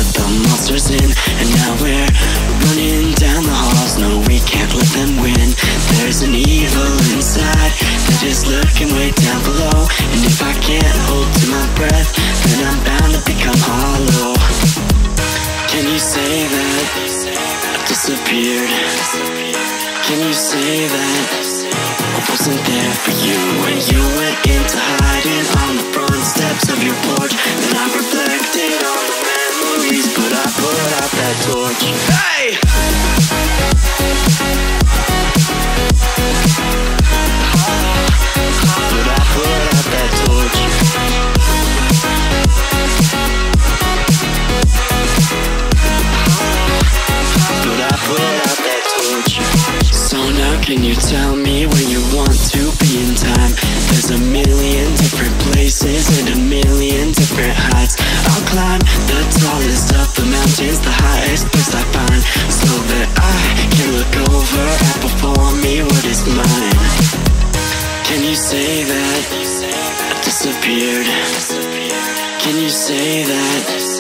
let the monsters in, and now we're running down the halls. No, we can't let them win. There's an evil inside that is lurking way down below, and if I can't hold to my breath, then I'm bound to become hollow. Can you say that I disappeared? Can you say that I wasn't there for you when you went into hiding on the front steps of your porch? Then I reflected on the memories, but I put out that torch. Hey! But I put out that torch. But I put out that torch. So now can you tell me where you want to be in time? There's a million different places and a million different heights. I'll climb the tallest of the mountains, the highest place I find, so that I can look over at before me what is mine. Can you say that I disappeared? Can you say that